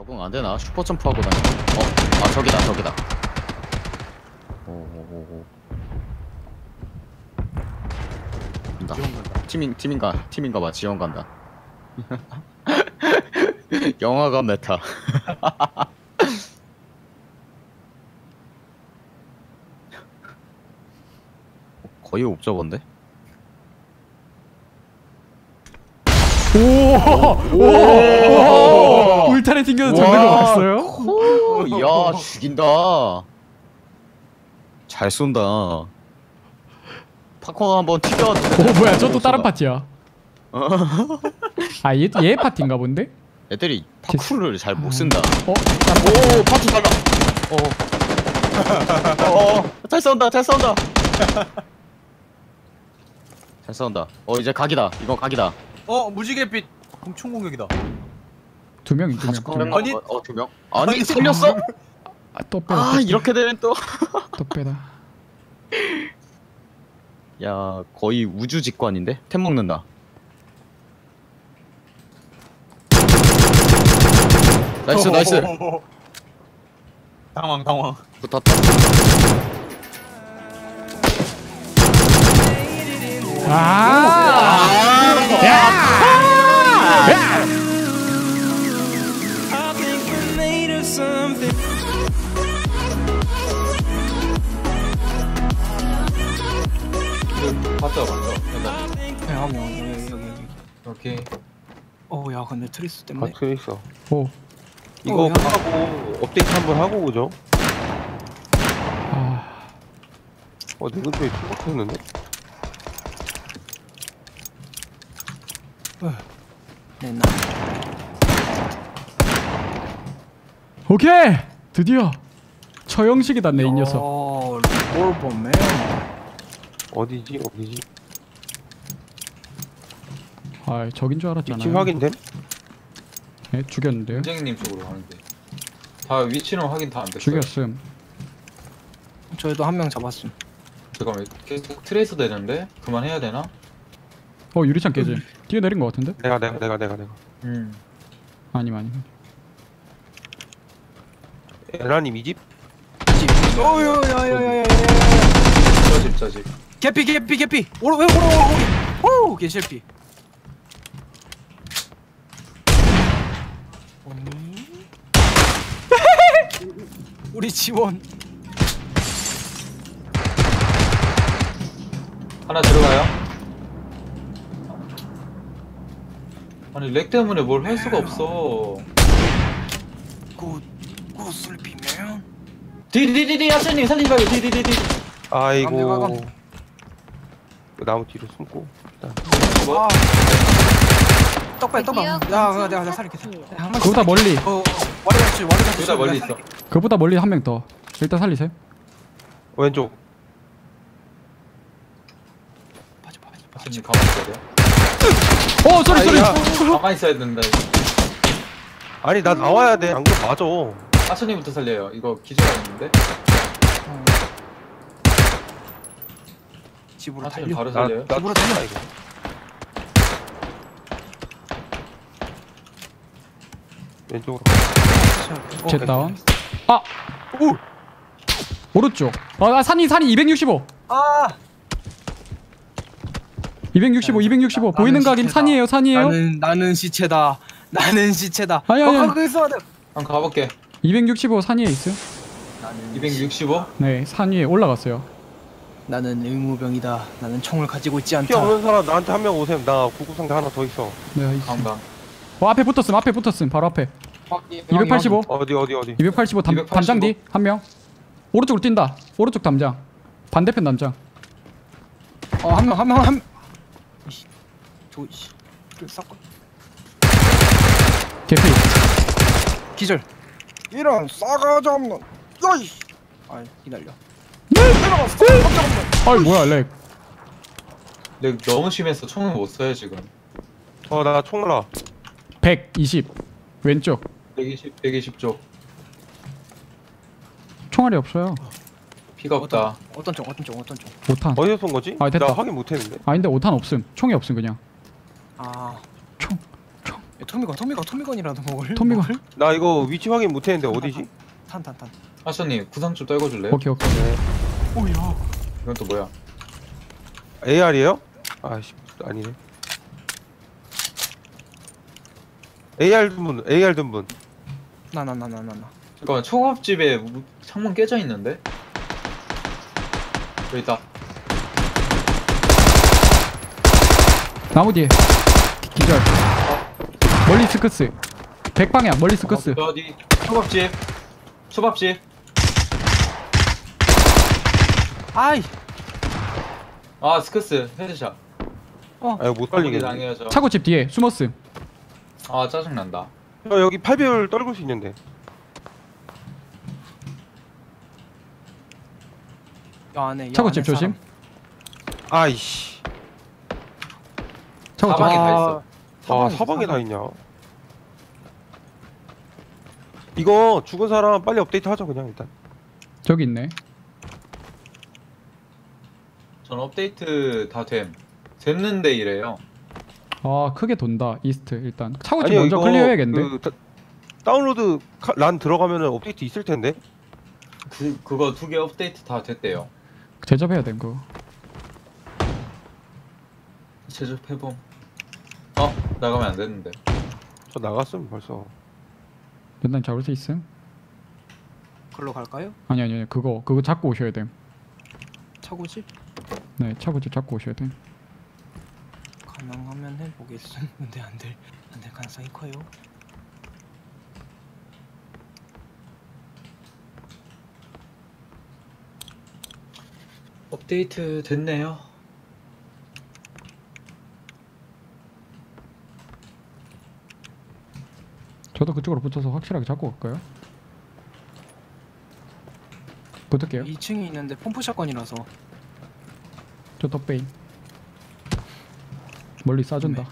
적응 안 되나? 슈퍼 점프하고 다니는. 아 저기다. 오오오오. 간다. 팀인가 봐. 지원 간다. 영화관 메타. 거의 옵저버인데? 오! 울타리 튕겨서 잡는 거 봤어요? 야 죽인다. 잘 쏜다. 팝콘 한번 튀겨. 오 뭐야 저 또 다른 파티야. 아 얘 파티인가 본데? 애들이 파쿠를 잘 못 쓴다. 어? 오 파쿠 달라. 잘 쏜다. 잘 쏜다. 이제 각이다. 이건 각이다. 무지갯빛 총 공격이다. 두 명. 아니, 두 명? 아니 살렸어? 또 빼다. 이렇게 되면 또 빼다. 야 거의 우주 직관인데? 템 먹는다. 나이스. 당황. 붙었다. 봤죠. 네, 여기. 오케이. 야, 근데 트리스 때문에. 트레이서. 오. 이거 야. 하고 업데이트 한번 하고 오죠. 내 근처에 투박했는데? 네, 나. 오케이 드디어 처형식이다 내 이 녀석. 리볼버맨. 어디지? 아 적인 줄 알았잖아. 위치 확인됨? 네 죽였는데요. 선생님 쪽으로 가는데 다 위치는 확인 다 안 됐어요. 죽였음. 저희도 한 명 잡았음. 잠깐만 계속 트레이서 되는데 그만해야 되나? 유리창 깨지. 뛰어내린 거 같은데? 내가. 아니. 에라님 이 집? 야야야야야. 저집. 개피. 오로. 오, 개실피. 우리 지원. 하나 들어가요? 아니 렉 때문에 뭘 할 수가 없어. 구슬피면. 디디디디 아저님 살리지 말고 디디디디. 아이고. 가감. 그 나무 뒤로 숨고. 뭐? 떡배. 야, 내가 살릴게. 그보다 멀리. 와리같이. 둘다 멀리 있어. 그보다 멀리 한 명 더. 일단 살리세요. 왼쪽. 아저님 가만히 있어야 돼요. 쏘리. 가만히 있어야 된다. 아니 나 나와야 돼. 안 그럼 맞아. 아저님부터 살려요. 이거 기절하는데. 집으로 아저님 달려. 바로 살려요. 나 집으로 달려. 이거. 왼쪽으로. 제 다운. 오른쪽. 산이 265. 265 보이는 각임 산이에요. 나는 시체다. 아니. 거기 있어야 돼. 한번 가볼게. 265 산 위에 있어요. 265? 네, 산 위에 올라갔어요. 나는 의무병이다. 나는 총을 가지고 있지 피 않다. 없는 사람 나한테 한 명 오셈. 나 구급상자 하나 더 있어. 네, 있어요. 강강. 앞에 붙었음. 바로 앞에. 285. 어디? 285 담장 뒤 한 명. 오른쪽으로 뛴다. 오른쪽 담장. 반대편 담장. 한 명. 개피. 기절. 이런 싸가지 없는. 야이. 기다려. 뭐야 렉. 렉 너무 심해서 총을 못 써요 지금. 나 총알아. 120 왼쪽. 120쪽. 총알이 없어요. 피가 없다. 어떤 쪽? 5탄. 어디서 쏜 거지? 됐다. 나 확인 못했는데. 근데 5탄 없음. 총이 없음 그냥. 아. 총. 토미건이라도 먹을. 토미건. 나 이거 위치 확인 못했는데 어디지? 탄. 아셔님 구상 좀 떨궈줄래요? 오케이 오케이. 오야. 이건 또 뭐야? AR이에요? 아씨 아니네. AR 든 분. 나. 잠깐만 초밥집에 창문 깨져 있는데? 여기 있다. 나무 뒤에. 기절. 멀리 스크스. 100방향 멀리 스크스. 어디? 초밥집. 아이. 아 스크스 헤드샷. 아 이거 못 살리겠네. 당해야죠. 차고집 뒤에 숨었음. 아 짜증난다. 여기 8배율 떨굴 수 있는데. 야 안에. 차고집 조심. 아이씨. 차고집. 사방에 다 있어. 사방에 다 있냐? 이거 죽은 사람 빨리 업데이트 하자 그냥 일단. 저기 있네. 전 업데이트 다 됐는데 이래요. 아 크게 돈다. 이스트 일단. 차고집 아니요, 먼저 이거 클리어해야겠는데. 다운로드 란 들어가면은 업데이트 있을 텐데. 그거 2개 업데이트 다 됐대요. 제접해야 됨 그거. 제접해봄. 나가면 안 되는데. 저 나갔음 벌써. 연단 잡을 수 있음? 걸로 갈까요? 아니 그거 잡고 오셔야 됨. 차고집 네 차고집 잡고 오셔야 됨. 가능하면 해보겠음. 근데 안될 가능성이 커요. 업데이트 됐네요. 저도 그쪽으로 붙어서 확실하게 잡고 갈까요? 붙을게요. 2층이 있는데 펌프 샷건이라서. 저 덧베인 멀리 쏴준다.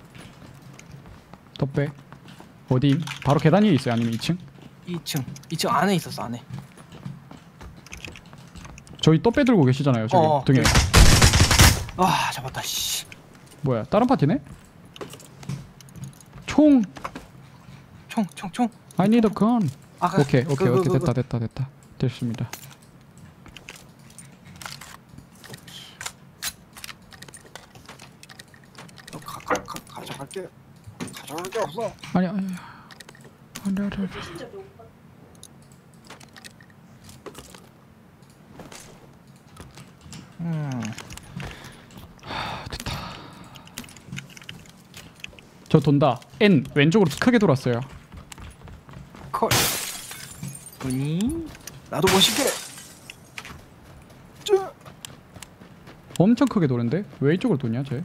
덧베 어디? 바로 계단 위에 있어요? 아니면 2층? 2층 안에 있었어 안에. 저희 덧베 들고 계시잖아요 저기 등에. 아 잡았다 씨. 뭐야 다른 파티네? 총! 총. I need a gun. 아, 오케이 됐다 됐습니다. 가져갈게 없어. 아니 안돼. 됐다. 저 돈다. N 왼쪽으로 크게 돌았어요. 콜. 보니? 나도 멋있게. 엄청 크게 도는데 왜 이쪽으로 도냐 쟤?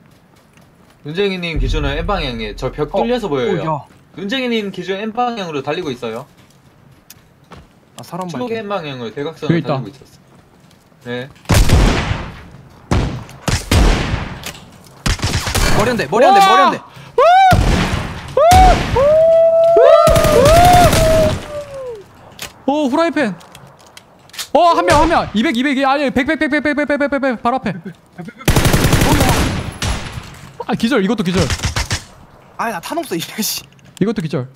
눈쟁이님 기준은 N 방향에 저 벽 뚫려서 보여요. 야. 눈쟁이님 기준 N 방향으로 달리고 있어요. 아 사람 추옥 발견. N 방향으로 대각선으로 여기 있다. 달리고 있었어. 네. 머리 한 대. 오 후라이팬. 한 명 200 아니 100 바로 앞에. 아 기절. 이것도 기절. 아니 나 탄 없어 이래 씨. 이것도 기절.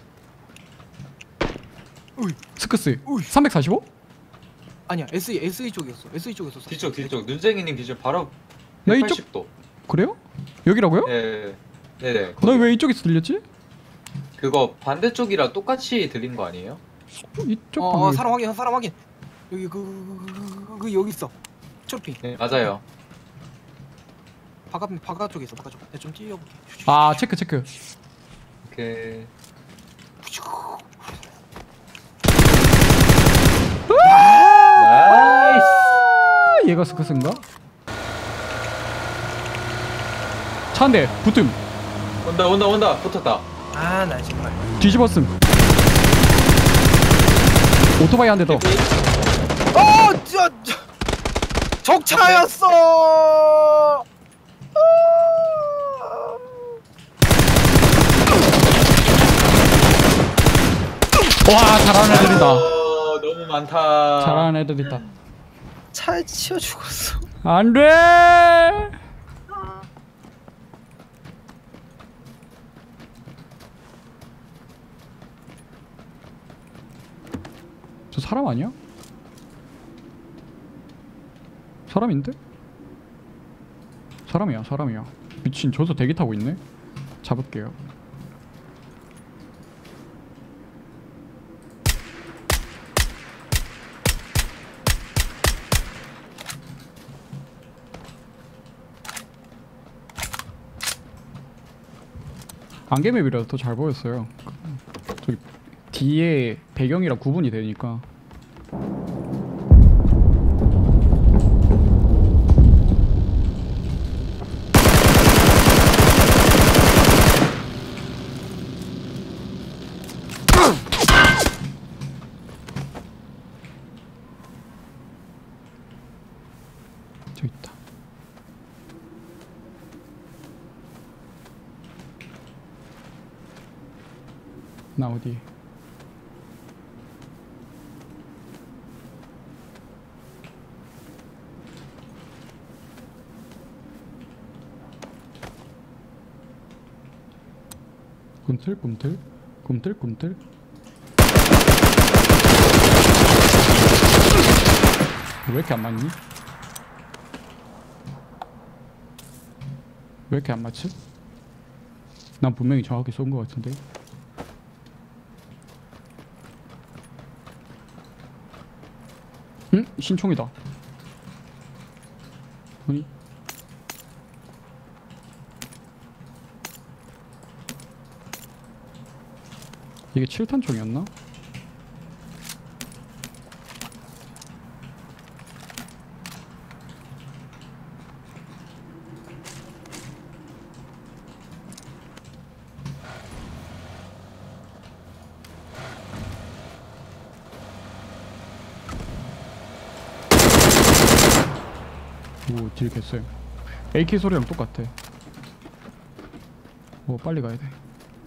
우이. 스크스 우이. 345? 아니야 SE 쪽이었어. 뒤쪽 눈쟁이님 기준 바로 나 이쪽- 180도. 그래요? 여기라고요? 네네. 나 왜 이쪽에서 들렸지? 그거 반대쪽이랑 똑같이 들린 거 아니에요? 이쪽 방향. 사람 확인. 여기 그 여기 있어. 초록핑. 네 맞아요. 바깥 쪽에 있어. 바깥 쪽. 내가 좀 띄워볼게. 아 체크. 오케이. 나이스. 얘가 스크스인가? 차 한 대 붙음. 온다 붙었다. 아 나 정말. 뒤집었음. 오토바이 한 대 더. 적차였어. 와 잘하는 애들이다. 너무 많다. 잘하는 애들이다. 차에 치여 죽었어. 안돼. 사람 아니야? 사람인데? 사람이야 사람이야. 미친 저기서 대기 타고 있네. 잡을게요. 안개맵이라서 더 잘 보였어요. 저기 뒤에 배경이랑 구분이 되니까. 저기 있다. 나 어디? 꿈틀꿈틀 꿈틀꿈틀. 왜 이렇게 안 맞니? 왜 이렇게 안 맞지? 난 분명히 정확히 쏜 것 같은데. 응? 신총이다. 아니? 이게 7탄 총이었나? 오, 딜 겠어요. AK 소리랑 똑같아. 오, 빨리 가야 돼.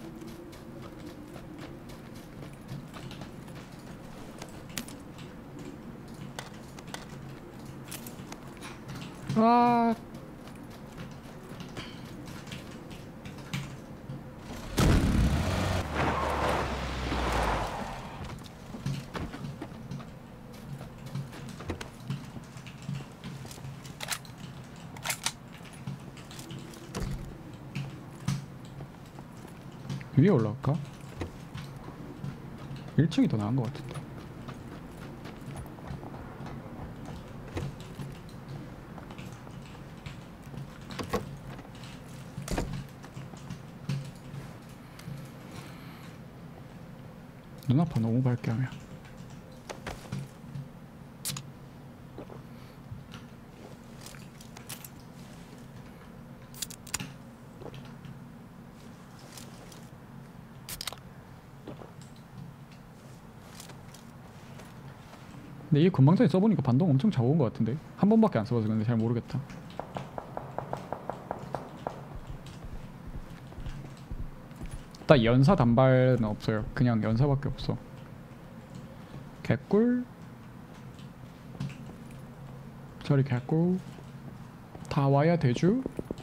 아. 위에 올라갈까? 1층이 더 나은 것 같은데. 눈 아파 너무 밝게 하면. 근데 이 금방 전에 써보니까 반동 엄청 잡아온 것 같은데. 한 번밖에 안 써봐서 근데 잘 모르겠다. 딱 연사 단발은 없어요. 그냥 연사밖에 없어. 개꿀. 저리 개꿀. 다 와야 되죠?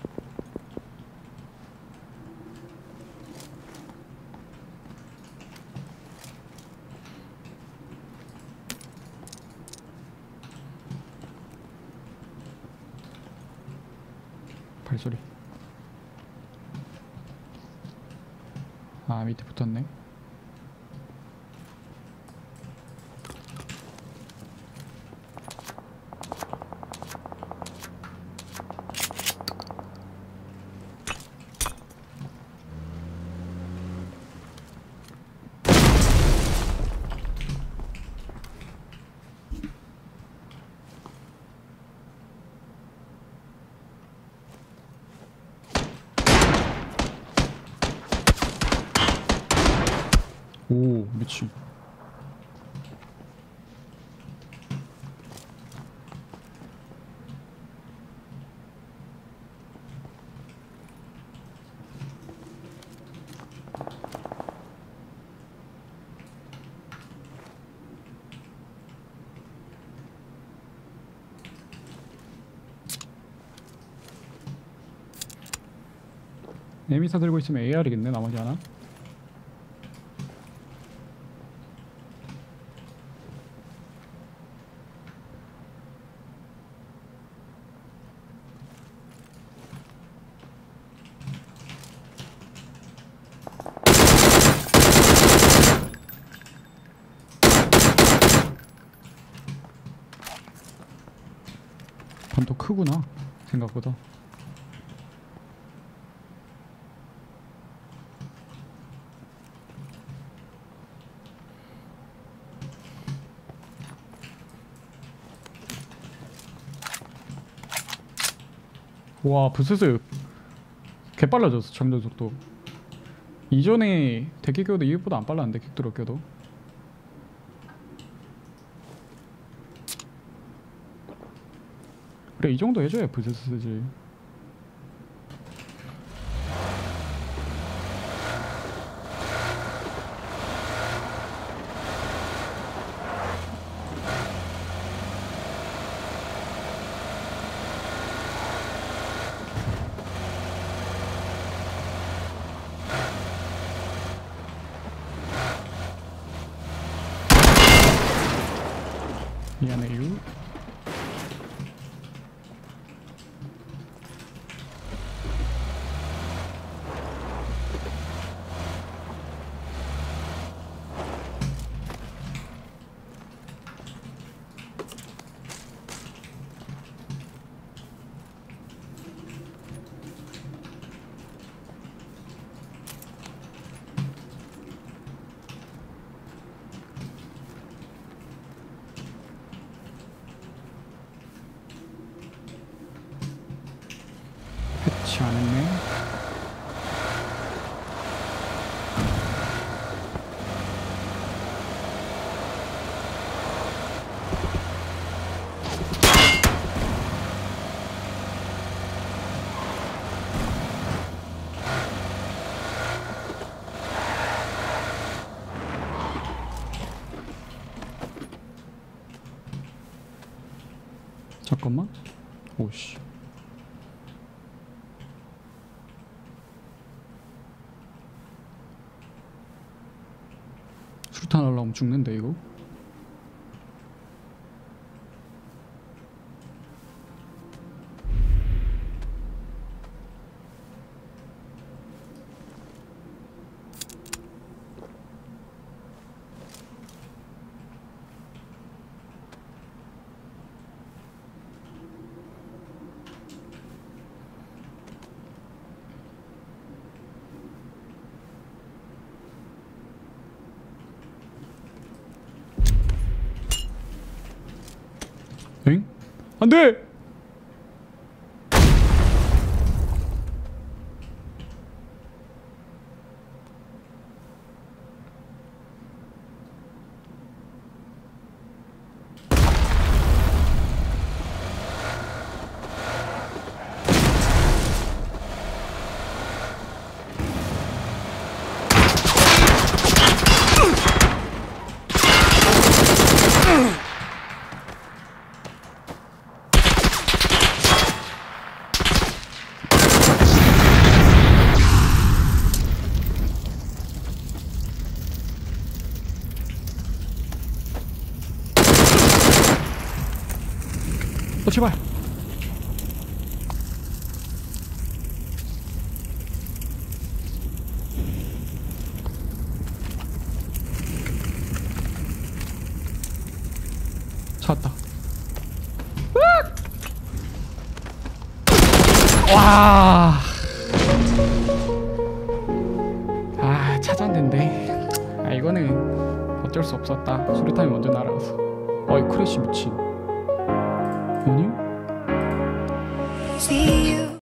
발소리. 아, 밑에 붙었네. 오, 미친. 에미사 들고 있으면 AR이겠네. 나머지 하나. 반도 크구나 생각보다. 와 부스스 개빨라졌어 장전 속도. 이전에 대기 껴도 이것보다 안 빨랐는데 킥드롭 껴도. 그래 이 정도 해줘야 부스스지. 미안해요. 패치 안 했네. 잠깐만. 오씨. 수류탄 하려면 죽는데 이거. 엥? 안 돼! 제발. 찾았다. 와. 아 찾았는데. 아 이거는 어쩔 수 없었다. 수류탄이 먼저 날아가서. 어이 크래시 미친. 아니?